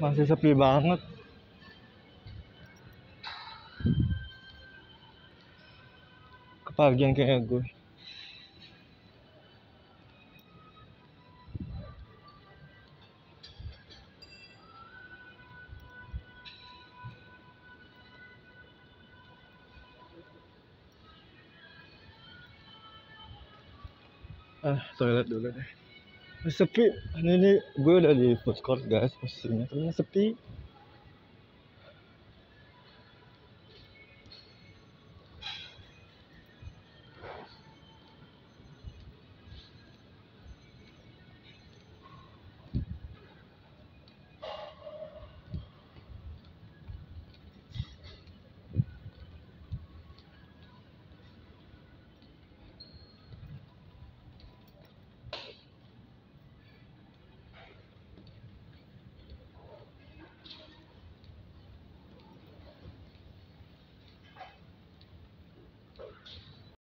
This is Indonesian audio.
Masih sepi banget. Kepagian kayak gue. Toilet dulu deh. Sepi. Ini gue udah di food court guys posisinya, ternyata sepi.